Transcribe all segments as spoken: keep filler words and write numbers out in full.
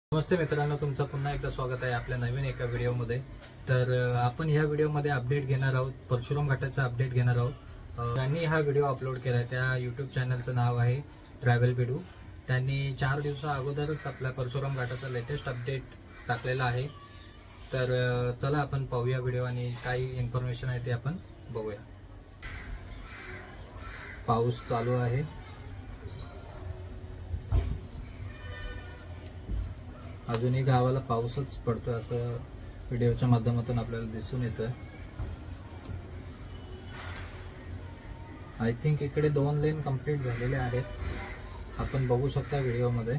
नमस्ते मित्रांनो, तुमचं पुन्हा एकदा स्वागत आहे आपल्या नवीन एका व्हिडिओमध्ये। तर आपण ह्या व्हिडिओमध्ये अपडेट घेणार आहोत, परशुराम घाटाचा अपडेट घेणार आहोत। त्यांनी हा व्हिडिओ अपलोड केला आहे, त्या यूट्यूब चॅनलचं नाव आहे ट्रॅव्हल बिडू। त्यांनी चार दिवसा अगोदरच आपल्या परशुराम घाटाचा लेटेस्ट अपडेट टाकलेला आहे। तर चला आपण पाहूया व्हिडिओ आणि काही इन्फॉर्मेशन आहे ते आपण बघूया। पाऊस चालू आहे, अजूनही गावाला पाऊसच पडतोय असं व्हिडिओच्या माध्यमातून आपल्याला दिसून येतं। आय थिंक इकडे दोन लेन कंप्लीट झालेले आहेत, आपण बघू शकता व्हिडिओमध्ये।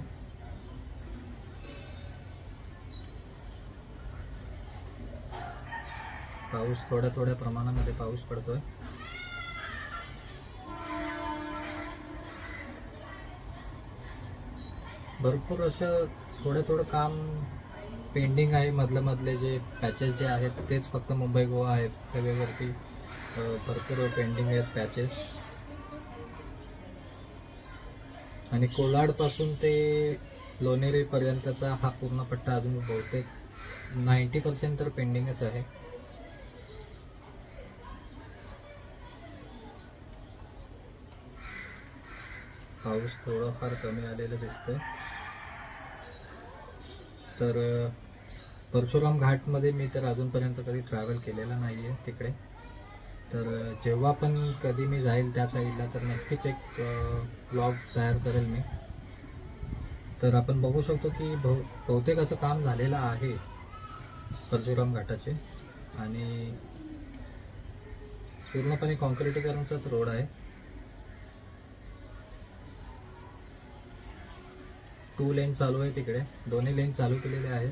पाऊस थोड्या थोड्या प्रमाणामध्ये पाऊस पडतोय। भरपूर असं थोडं थोडं काम पेंडिंग आहे। मधले मधले जे पॅचेस जे आहेत तेच फक्त मुंबई गोवा आहे हायवेवरती भरपूर पेंडिंग आहेत पॅचेस। आणि कोलाड पासून ते लोणेरे पर्यंतचा हा पूर्ण पट्टा अजून बहुतेक नाईंटी पर्सेंट तर पेंडिंगच आहे। पाऊस थोडाफार कमी आलेलं दिसतंय। तर परशुराम घाटमध्ये मी तर अजूनपर्यंत कधी ट्रॅव्हल केलेला नाही आहे तिकडे। तर जेव्हा पण कधी मी जाईल त्या साईडला तर नक्कीच एक ब्लॉग तयार करेल मी। तर आपण बघू शकतो की बहु बहुतेक असं काम झालेलं आहे परशुराम घाटाचे आणि पूर्णपणे कॉन्क्रिटीकरणचाच रोड आहे। टू लेन चालू आहे तिकडे, दोन्ही लेन चालू केलेले आहेत।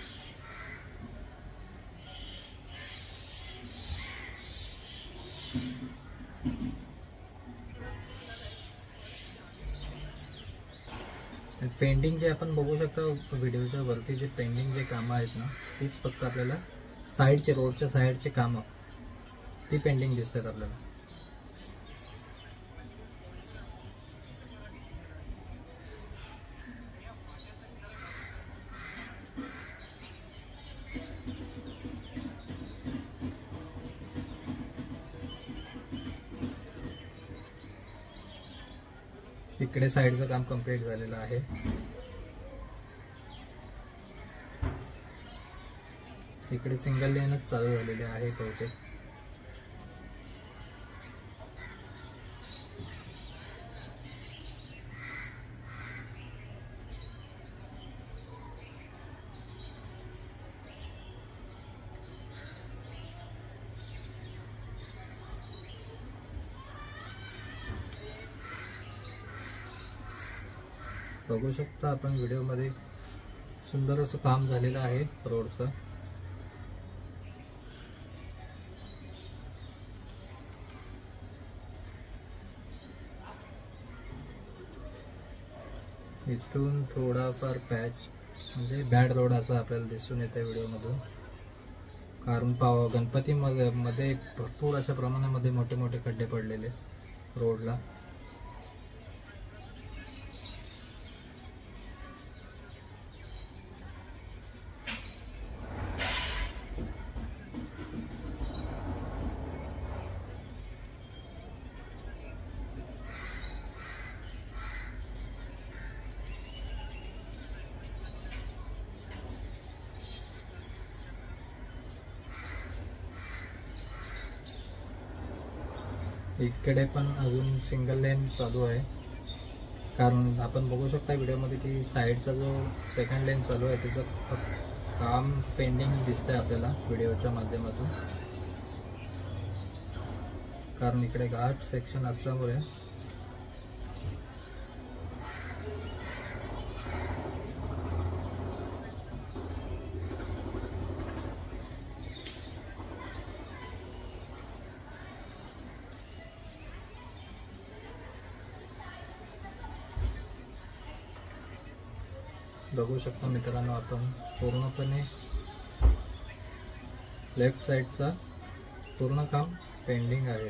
पेंडिंग जे आपण बघू शकता व्हिडिओच्या वरती जे पेंडिंग जे कामं आहेत ना, तीच फक्त आपल्याला साईडचे रोडच्या साईडचे कामं ती पेंडिंग दिसतात आपल्याला। इकडे साईडचं काम कंप्लीट झालेलं आहे। इकडे सिंगल लेनच चालू झालेले आहे बहुतेक। बघू शकता आपण व्हिडिओमध्ये सुंदर असं काम झालेलं आहे रोडचं। इथून थोडाफार पॅच म्हणजे बॅड रोड असं आपल्याला दिसून येतं व्हिडिओमधून, कारण पाव गणपती मध्ये भरपूर अशा प्रमाणामध्ये मोठे मोठे खड्डे पडलेले रोडला। इकडे पण अजून सिंगल लेन चालू आहे, कारण आपण बघू शकता व्हिडिओमध्ये की साईडचा जो सेकंड लेन चालू आहे त्याचं काम पेंडिंग दिसतंय आपल्याला व्हिडिओच्या माध्यमातून, कारण इकडे घाट सेक्शन असल्यामुळे बघू शकता मित्रांनो आपण पूर्णपणे लेफ्ट साइडचा पूर्ण काम पेंडिंग आहे।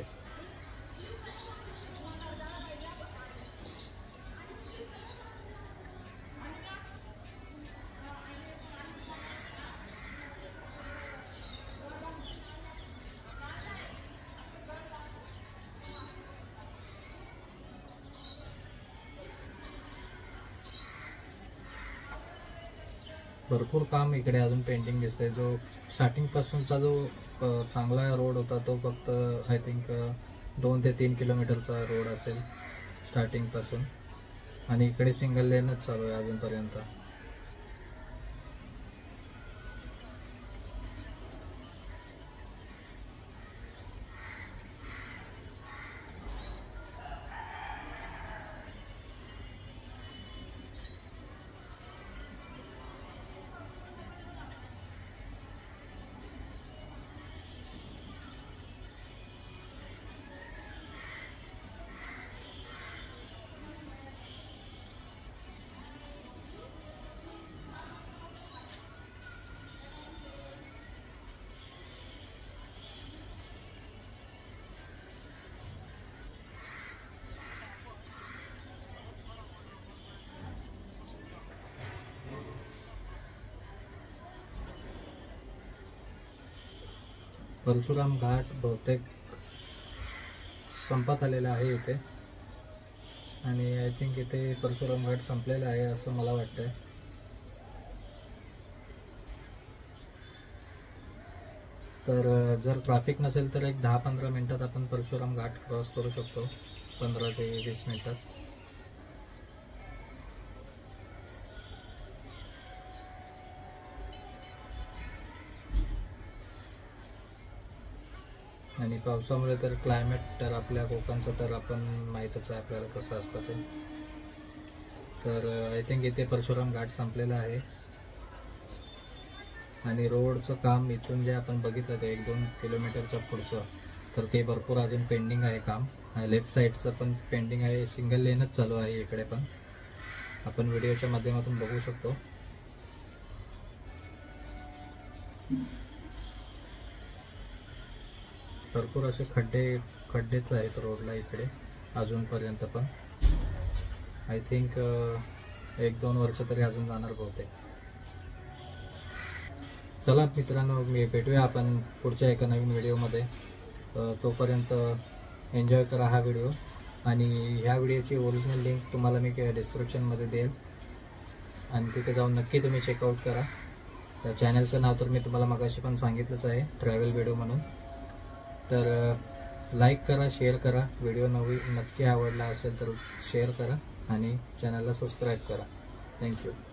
भरपूर काम इकडे अजून पेंडिंग दिसतंय. जो स्टार्टिंग पासूनचा जो अ, चांगला रोड होता तो फक्त आय थिंक दोन ते तीन किलोमीटरचा रोड असेल स्टार्टिंग पासून, आणि इकडे सिंगल लेनच चालू आहे अजूनपर्यंत. परशुराम घाट बहुतेक संपत आलेला आहे इथे, आणि आय थिंक इथे परशुराम घाट संपलेला आहे असं मला वाटतंय. तर जर ट्रॅफिक नसेल तर एक दहा पंधरा मिनटात आपण परशुराम घाट क्रॉस करू शकतो, पंधरा ते वीस मिनटात. आणि पावसामुळे तर क्लायमेट तर आपल्या कोकणचं तर आपण माहीतच आहे आपल्याला कसं असतं ते. तर आय थिंक इथे परशुराम घाट संपलेला आहे, आणि रोडचं काम इथून जे आपण बघितलं ते एक दोन किलोमीटरच्या पुढचं, तर ते भरपूर अजून पेंडिंग आहे काम. लेफ्ट साईडचं पण पेंडिंग आहे, सिंगल लेनच चालू आहे इकडे पण, आपण व्हिडिओच्या माध्यमातून बघू शकतो. भरपूर असे खड्डे खड्डेच आहेत रोडला इकडे अजूनपर्यंत पण. आय थिंक एक दोन वर्ष तरी अजून जाणार बहुतेक. चला मित्रांनो, मी भेटूया आपण पुढच्या एका नवीन व्हिडिओमध्ये. तोपर्यंत एन्जॉय करा हा व्हिडिओ, आणि ह्या व्हिडिओची ओरिजिनल लिंक तुम्हाला मी डिस्क्रिप्शनमध्ये देईल, आणि तिथे जाऊन नक्की तुम्ही चेकआउट करा. त्या चॅनलचं नाव तर मी तुम्हाला मगाशी पण सांगितलंच आहे, ट्रॅव्हल व्हिडिओ म्हणून. तर लाईक करा, शेअर करा. व्हिडिओ नवी नक्की आवडला असेल तर शेअर करा, आणि चॅनलला सबस्क्राईब करा. थँक्यू.